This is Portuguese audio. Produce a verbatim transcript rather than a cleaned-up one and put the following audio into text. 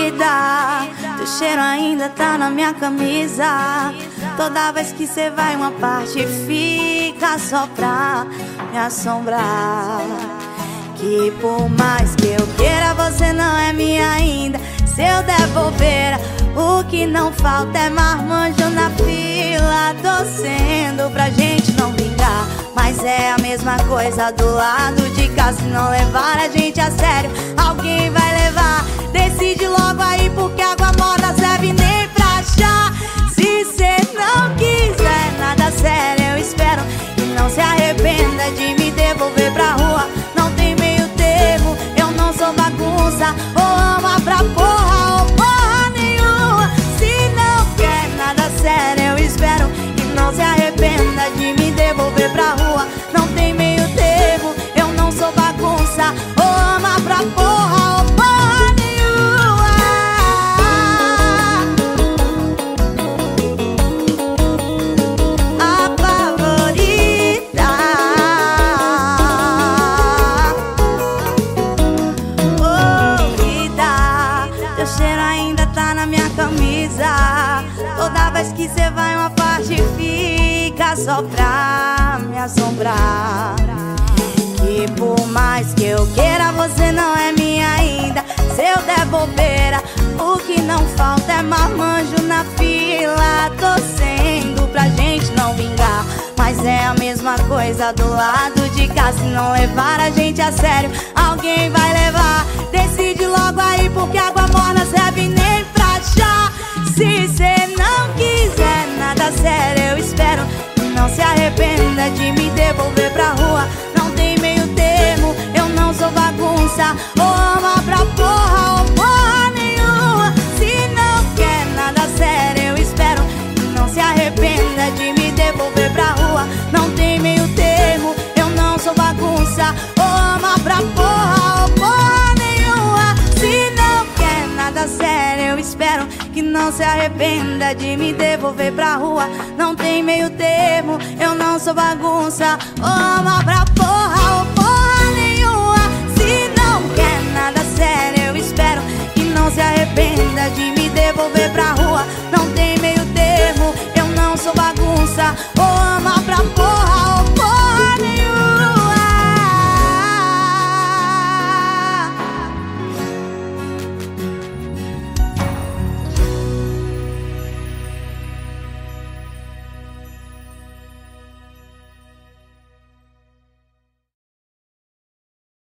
vida, teu cheiro ainda tá na minha camisa. Toda vez que cê vai uma parte fica só pra me assombrar. Que por mais que eu queira, você não é minha ainda. Se eu der bobeira, o que não falta é marmanjo na fila, torcendo pra gente não vingar. Mas é a mesma coisa do lado de cá. Se não levar a gente a sério, alguém vai levar. Decide logo aí, porque água morna serve nem pra chá. Se cê não quiser nada sério, eu espero que não se arrependa de me devolver pra rua. Não tem meio termo, eu não sou bagunça. Ou ama pra porra ou porra nenhuma. Se não quer nada sério, eu espero que não se arrependa de me devolver pra rua. Não tem meio termo, eu não sou bagunça. Ou ama pra porra ou porra nenhuma. A favorita. Oh, vida, teu cheiro ainda tá na minha camisa. Toda vez que cê vai uma parte fica só pra me assombrar. Que por mais que eu queira, você não é minha ainda. Se eu der bobeira, o que não falta é marmanjo na fila, torcendo pra gente não vingar. Mas é a mesma coisa do lado de cá. Se não levar a gente a sério, alguém vai levar. Decide logo aí, porque água morna serve nem pra chá. Se cê não quiser nada sério, eu espero que não se arrependa de me devolver pra rua. Não tem meio termo, eu não sou bagunça. Ou ama pra porra ou porra nenhuma. Se não quer nada sério, eu espero que não se arrependa de me devolver pra rua. Não tem meio termo, eu não sou bagunça. Ou ama pra porra ou porra nenhuma. Se não quer nada sério, eu espero que não se arrependa de me devolver pra rua. Não tem meio termo, eu não sou bagunça. Ou ama pra porra ou porra.